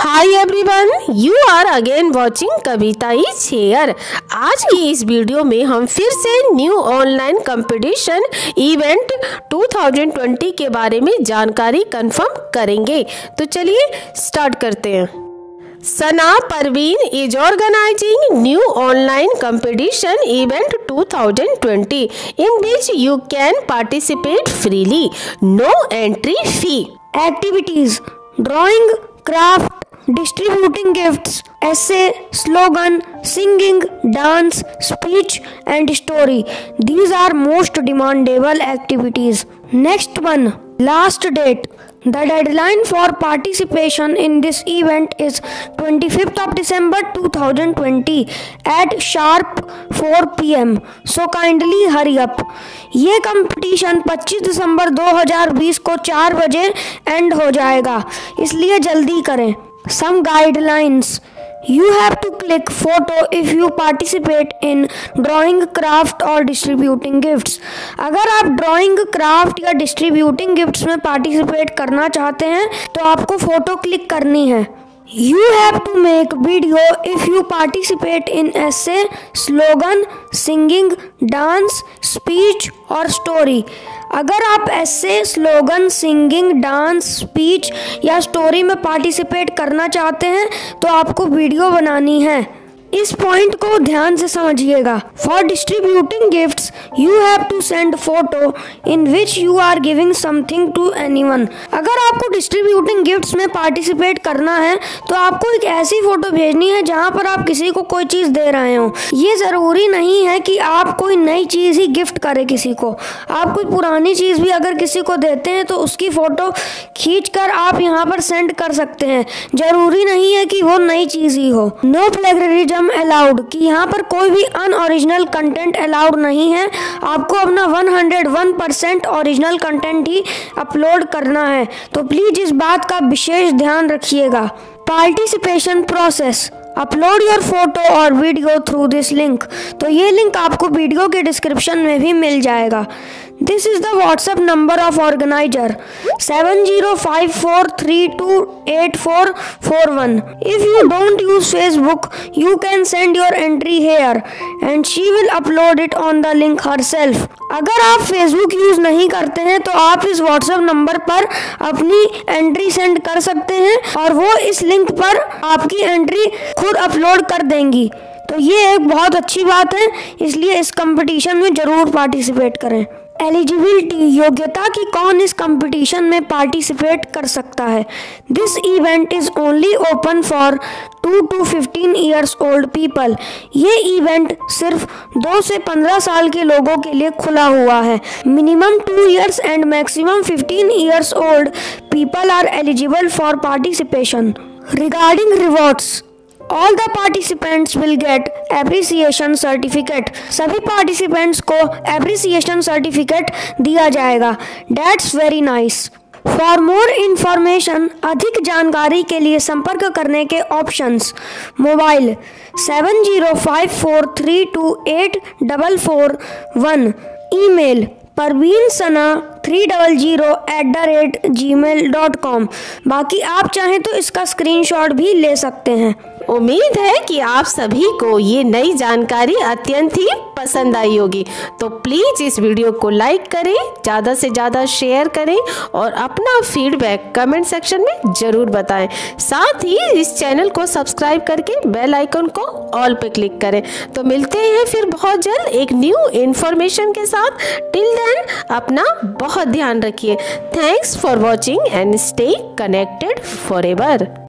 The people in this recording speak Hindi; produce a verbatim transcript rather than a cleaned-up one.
Hi everyone, you are again watching Kavita is here. आज की इस वीडियो में हम फिर से न्यू ऑनलाइन कंपटीशन इवेंट दो हज़ार बीस के बारे में जानकारी कंफर्म करेंगे। तो चलिए स्टार्ट करते हैं। Sana Parveen is organising new online competition event दो हज़ार बीस in which you can participate freely, no entry fee. Activities: drawing, craft, distributing gifts, essay, slogan, singing, dance, speech and story. These are most demandable activities. Next one, last date. The deadline for participation in this event is twenty-fifth of December two thousand twenty at sharp four p m So kindly hurry up. ये कंपटीशन पच्चीस दिसंबर दो हज़ार बीस को चार बजे एंड हो जाएगा, इसलिए जल्दी करें। Some guidelines: you have to click photo if you participate in drawing, craft or distributing gifts. अगर आप ड्राइंग, क्राफ्ट या डिस्ट्रीब्यूटिंग गिफ्ट्स में पार्टिसिपेट करना चाहते हैं तो आपको फोटो क्लिक करनी है। You have to make video if you participate in essay, slogan, singing, dance, speech और story. अगर आप essay, slogan, singing, dance, speech या story में पार्टिसिपेट करना चाहते हैं तो आपको वीडियो बनानी है। इस पॉइंट को ध्यान से समझिएगा। For distributing gifts you have to send photo in which you are giving something to anyone. अगर आपको डिस्ट्रीब्यूटिंग गिफ्ट्स में पार्टिसिपेट करना है तो आपको एक ऐसी फोटो भेजनी है जहां पर आप किसी को कोई चीज दे रहे हो। ये जरूरी नहीं है कि आप कोई नई चीज ही गिफ्ट करें किसी को। आप कोई पुरानी चीज भी अगर किसी को देते हैं तो उसकी फोटो खींच कर आप यहाँ पर सेंड कर सकते हैं। जरूरी नहीं है कि वो नई चीज ही हो। नो प्लेगरिज्म अलाउड, कि यहाँ पर कोई भी अनओरिजिनल कंटेंट अलाउड नहीं है। आपको अपना एक सौ एक परसेंट ओरिजिनल कंटेंट ही अपलोड करना है, तो प्लीज इस बात का विशेष ध्यान रखिएगा। Participation process: upload your photo और वीडियो थ्रू दिस लिंक। तो ये लिंक आपको वीडियो के डिस्क्रिप्शन में भी मिल जाएगा। This is the WhatsApp number of organiser seven zero five four three two eight four four one. If you don't use Facebook you can send your entry here and she will upload it on the link herself. अगर आप फेसबुक यूज नहीं करते हैं तो आप इस व्हाट्सएप नंबर पर अपनी एंट्री सेंड कर सकते हैं और वो इस लिंक पर आपकी एंट्री खुद अपलोड कर देंगी। तो ये एक बहुत अच्छी बात है, इसलिए इस कंपटीशन में जरूर पार्टिसिपेट करें। एलिजिबिलिटी: योग्यता कि कौन इस कंपटीशन में पार्टिसिपेट कर सकता है। This event is only open for two to fifteen years old people. ये इवेंट सिर्फ दो से पंद्रह साल के लोगों के लिए खुला हुआ है। Minimum two years and maximum fifteen years old people are eligible for participation. Regarding rewards: All the participants will get appreciation certificate. सभी participants को appreciation certificate दिया जाएगा। That's very nice. For more information, अधिक जानकारी के लिए संपर्क करने के options: mobile seven zero five four three two eight four four one, email Parveen Sana three double zero eight the rate gmail dot com. बाकी आप चाहें तो इसका स्क्रीनशॉट भी ले सकते हैं। उम्मीद है कि आप सभी को ये नई जानकारी अत्यंत ही पसंद आई होगी। तो प्लीज इस वीडियो को लाइक करें, ज़्यादा से ज़्यादा शेयर करें और अपना फीडबैक कमेंट सेक्शन में ज़रूर बताएं। साथ ही इस चैनल को सब्सक्राइब करके बेल आइकन को ऑल पे क्लिक करें। तो मिलते हैं फिर बहुत जल्द एक न्यू इन्फॉर्मेशन के साथ। टिल देन अपना बहुत ध्यान रखिए। Thanks for watching and stay connected for ever.